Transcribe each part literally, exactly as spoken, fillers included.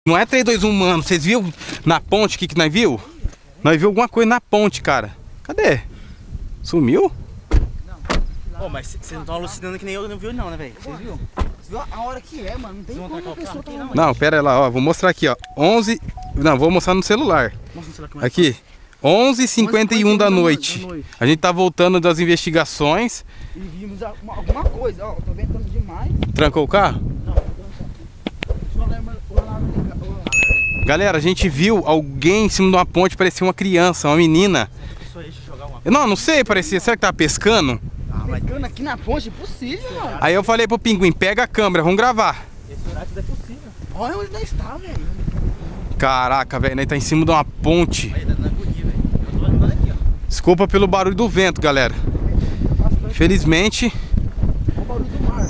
Não é três, dois, um, mano. Vocês viram na ponte o que que nós viu? Nós viu alguma coisa na ponte, cara. Cadê? Sumiu? Não. Ô, mas vocês não estão alucinando que nem eu não viu não, né, velho? Vocês viram? Você viu a hora que é, mano? Não tem como a pessoa tá não. Não, pera aí lá, ó. Vou mostrar aqui, ó. onze... Não, vou mostrar no celular. Mostra no celular como é aqui. onze e cinquenta e um da noite. A gente tá voltando das investigações. E vimos alguma coisa, ó. Tô ventando demais. Trancou o carro? Não, tô trancando. Galera, a gente viu alguém em cima de uma ponte, parecia uma criança, uma menina. Não, não sei, parecia. Será que tava pescando? Ah, pescando aqui na ponte? Impossível, mano. Aí eu falei pro Pinguim, pega a câmera, vamos gravar. Esse horário é possível. Olha onde nós está, velho. Caraca, velho, nós tá em cima de uma ponte. Aí, tá na agonia, velho. Eu tô andando aqui, ó. Desculpa pelo barulho do vento, galera. Infelizmente. Olha o barulho do mar.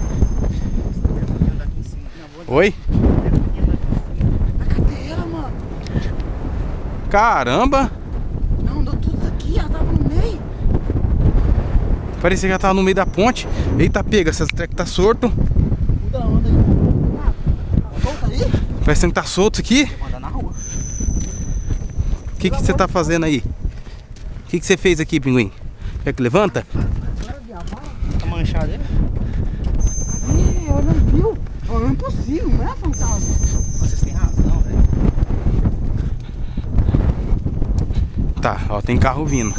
Oi? Cadê ela, mano? Caramba! Não, andou tudo isso aqui, ela tava no meio. Parecia que ela tava no meio da ponte. Eita, pega, essa treca tá sorto. Muda a onda aí. Solta aí. Parece que tá solto isso aqui. Vou andar na rua. O que que você tá fazendo aí? O que que você fez aqui, Pinguim? Quer que levanta? Tá manchado aí? Ih, eu não viu. Não é impossível, não é fantasma. Vocês têm razão, velho. Tá, ó, tem carro vindo.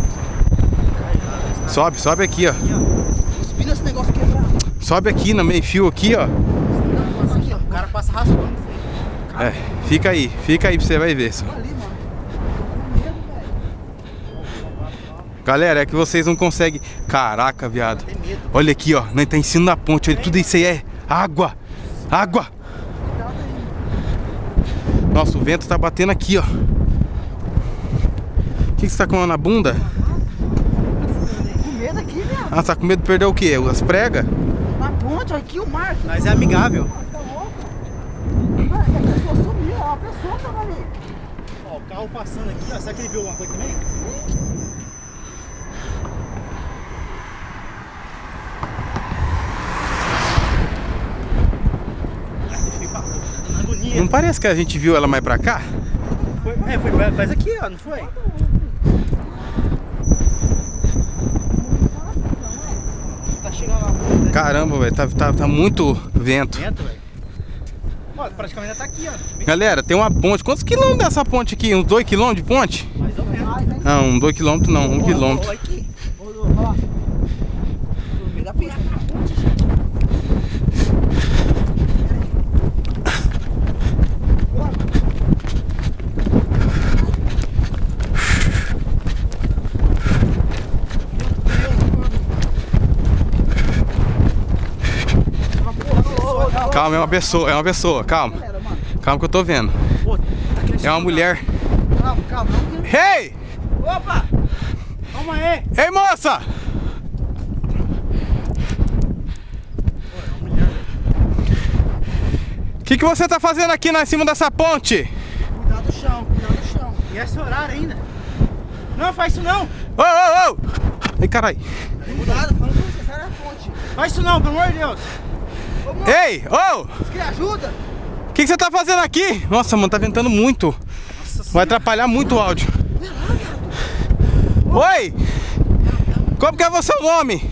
Sobe, sobe aqui, ó. Subi nesse negócio quebrado. Sobe aqui no meio fio aqui, ó. Aqui, ó. O cara passa raspando. É, fica aí, fica aí pra você vai ver. Só. Ali, mano. Com medo, velho. Galera, é que vocês não conseguem. Caraca, viado. Olha aqui, ó. Nós tá em cima da ponte. Olha, tudo isso aí é água. Água. Nossa, o vento tá batendo aqui, ó. O que que você tá com na bunda? Com medo aqui, velho. Ah, você tá com medo de perder o quê? As pregas? Na ponte, aqui o mar. Mas é amigável. Tá louco? Mano, a pessoa sumiu, ó. A pessoa tava ali. Ó, o carro passando aqui, ó. Será que ele viu alguma coisa também? Não parece que a gente viu ela mais pra cá? Foi, é, foi quase aqui, ó, não foi? Tá chegando lá. Né? Caramba, velho, tá, tá, tá muito vento. Vento, velho. Ó, praticamente já tá aqui, ó. Bem... Galera, tem uma ponte. Quantos quilômetros dessa ponte aqui? Uns dois quilômetros de ponte? Mais ou menos. Não, um dois quilômetros não, um quilômetro. Olha aqui. Olha lá. No meio da pista. Calma, é uma pessoa, é uma pessoa, calma. Calma que eu tô vendo. É uma mulher. Calma, calma. Ei! Opa! Calma aí! Ei, moça! O que que você tá fazendo aqui na cima dessa ponte? Cuidado do chão, cuidado do chão. E esse horário ainda? Não, faz isso não! Ô, ô, ô! Ai, carai. Cuidado, falando pra você, sai da ponte. Faz isso não, pelo amor de Deus! Ô, moço, Ei, ô! você quer ajuda? O que que você tá fazendo aqui? Nossa, mano, tá ventando muito. Vai atrapalhar muito o áudio. Oi! Como que é o seu nome?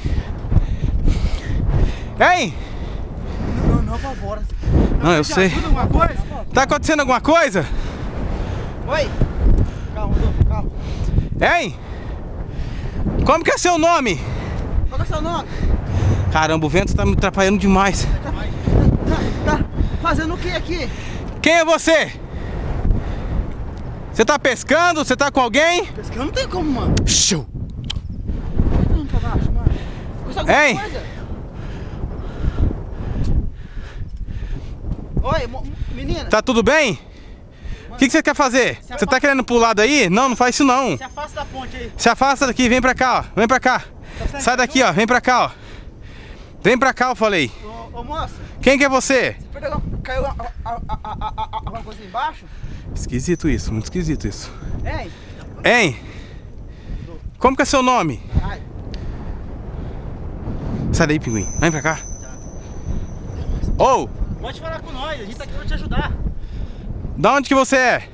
Hein? Não, não, apavora. Não, eu sei. Ajuda alguma coisa? Tá acontecendo alguma coisa? Oi! Calma, Rodolfo, calma. Hein? Como que é seu nome? Qual que é seu nome? Caramba, o vento tá me atrapalhando demais. Tá, tá, tá fazendo o que aqui? Quem é você? Você tá pescando? Você tá com alguém? Pescando não tem como, mano. Show! Não, pra baixo, mano. Custa alguma Ei! coisa? Oi, mo- menina. Tá tudo bem? O que que você quer fazer? Você tá querendo pular daí? Não, não faz isso não. Se afasta da ponte aí. Se afasta daqui, vem pra cá, ó. Vem pra cá. Sai daqui, ó. Vem pra cá, ó. Vem pra cá, eu falei. Ô, ô moça, Quem que é você? perdeu, caiu a- a- a- a- a- a- alguma coisa embaixo? Esquisito isso, muito esquisito isso. Hein? Hein? Como que é seu nome? Ai, Sai daí, Pinguim. Vem pra cá. Ô! Pode falar com nós, a gente tá aqui pra te ajudar. Da onde que você é?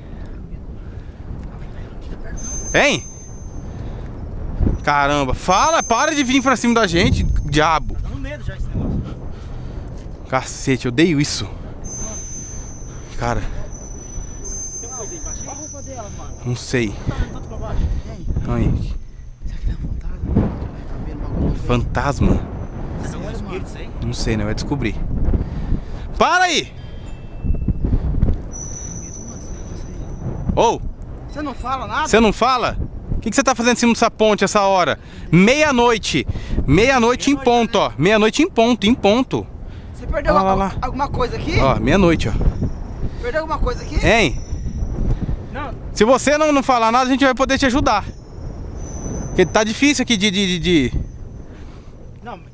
Hein? Caramba, fala, para de vir pra cima da gente, diabo. Tá dando medo já esse negócio. Cacete, eu odeio isso. Cara, Tem uma coisa aí embaixo. Olha a roupa dela, mano. não sei. Tá vendo tanto pra baixo? Aí. Será que ele é um fantasma? Tá vendo bagulho? Fantasma? Será que é um espírito isso aí? Não sei, né? Vai descobrir. Para aí! Ô, Você não fala nada? você não fala? O que, que você tá fazendo em cima dessa ponte essa hora? Meia-noite. Meia-noite em ponto, ó. Meia-noite em ponto, em ponto. Você perdeu Lá, lá, alguma, lá. alguma coisa aqui? Ó, meia-noite, ó. Perdeu alguma coisa aqui? Hein? Não. Se você não, não falar nada, a gente vai poder te ajudar. Porque tá difícil aqui de... de, de, de... Não, mas...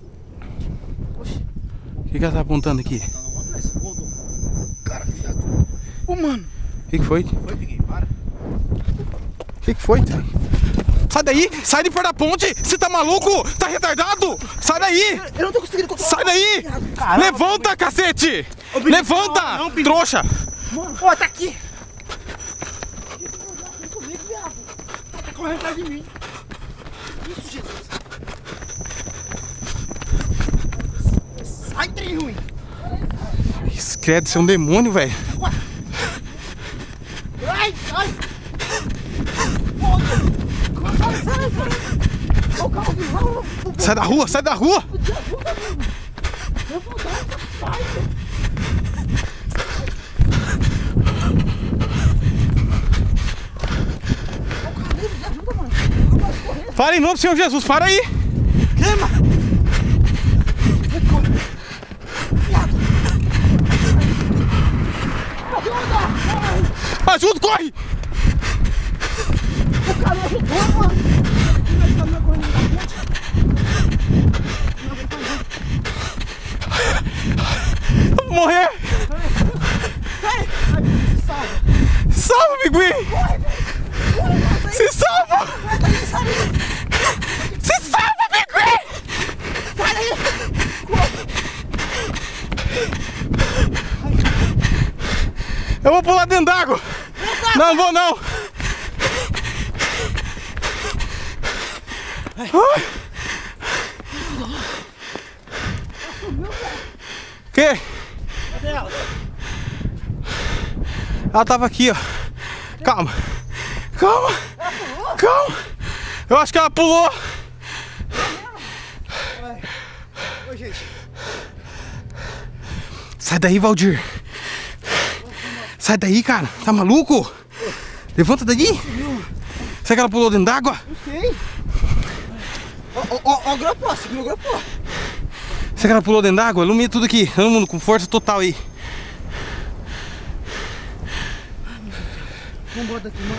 O que, que ela tá apontando aqui? Tá no outro, esse rodou. Cara, que viado. Ô, mano. O que, que foi? Foi, Piguei, para. O que, que foi? Sai daí! Sai de perto da ponte! Você tá maluco? Tá retardado? Sai daí! Eu não tô conseguindo controlar. Sai daí! Caramba, Levanta, cacete! Ô, Bibi, Levanta! não, não, Bibi. Trouxa! Mano, ó, tá aqui. Vem comigo, viado. Tá correndo atrás de mim. Isso, Jesus. Sai, trem ruim. Isso, credo, você é um demônio, velho. Ai, ai. Sai, sai, sai. Ô, carro, viu? Sai da rua, sai da rua! Meu fantasma, sai. Ô, caralho, me ajuda, mano. Eu posso correr. Fala em nome do Senhor Jesus, para aí! Queima! Viado! Cadê o andar? Ai, Ajuda, corre! o cara me ajudou, mano! Ele tá me correndo da ponte. Eu vou morrer! Sai! Ai, se salva! Salva, Bigui! Corre, velho! Corre, mano! Se salva! Sai daí, sai daí! Se salva, Bigui! Sai daí! Eu vou pular dentro d'água! Não, não vou não! Ai. Que? Cadê ela? Ela tava aqui, ó. Calma. Calma. Calma. Eu acho que ela pulou. Oi, gente. Sai daí, Valdir. Sai daí, cara. Tá maluco? Levanta daí. Será que ela pulou dentro d'água? Não sei. Ó, ó, ó, ó, gropou, seguiu o gropou. Será que ela pulou dentro d'água? Ilumina tudo aqui. Todo mundo com força total aí. Vambora daqui, mano.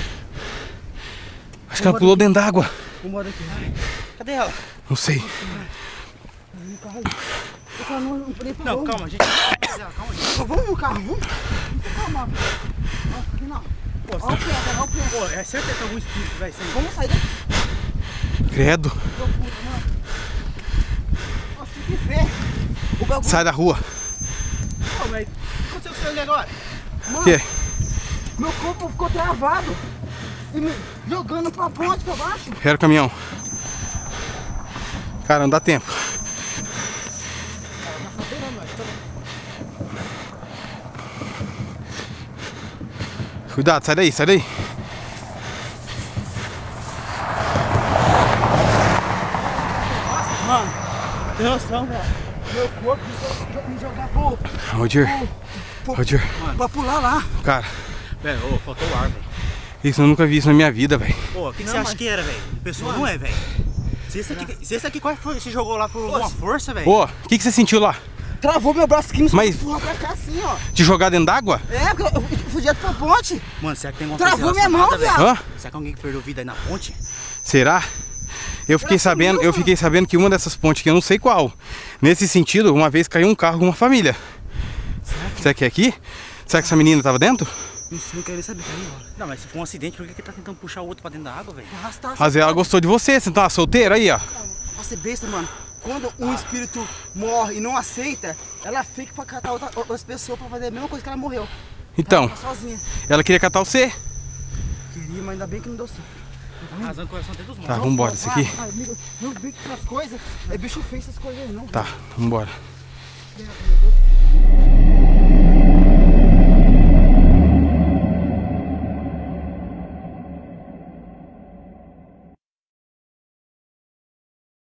Acho que ela pulou dentro d'água. Vambora daqui. Cadê ela? Não sei. No carro aí. O carro não, não, nem Não, parou. calma, gente. Cadê ela? Calma, gente. Ó, vamos no carro, vamos. Calma. Ó, aqui não. Pô, Ó o pé, ó o pé. Pô, é certeza que tem algum espírito, velho. Isso aí. Vamos sair daqui. Credo. Nossa, tem que ver. O bagulho. Sai da rua. Pô, mas o que aconteceu com você ali agora? Mano, Que? meu corpo ficou travado. E me jogando pra ponte, pra baixo. Era o caminhão. Cara, não dá tempo. Cuidado, sai daí, sai daí. Mano, tem noção, velho. Meu corpo jo- me jogar pro, Roger, pro, Roger, pra pular lá. cara, Velho, ô, faltou o ar, velho. isso eu nunca vi isso na minha vida, velho. Pô, o que, que Não, você acha mas- que era, velho? Pessoa não é, velho. Se esse aqui, se esse aqui quase foi, se jogou lá por alguma força, velho. Ô, o que, que você sentiu lá? Travou meu braço aqui, me Mas- empurrou pra cá assim, ó. Te jogar dentro d'água? É, porque eu, eu fui direto pra ponte. Mano, será que tem alguma Travou coisa minha mão, relacionada, viado. Hã? Será que alguém que perdeu vida aí na ponte? Será? Eu fiquei Ela sumiu, sabendo, eu mano. fiquei sabendo que uma dessas pontes que eu não sei qual. Nesse sentido, uma vez caiu um carro com uma família. Será que é aqui? Será que essa menina tava dentro? Não sei, não quero nem saber. Não, mas se for um acidente, por que que tá tentando puxar o outro pra dentro da água, velho? Arrastar. Mas ela gostou de você, você tá solteira aí, ó. Pra ser besta, mano. Quando um espírito morre e não aceita, ela fica pra catar outra, outras pessoas pra fazer a mesma coisa que ela morreu. Então, Ela tá sozinha. ela queria catar você. Queria, mas ainda bem que não deu certo. Arrasando o coração dentro dos Tá, monstros. vambora, isso aqui. Vai, vai, amigo, não vi que essas coisas. É bicho feio essas coisas aí, não. Tá, vambora. Meu Deus.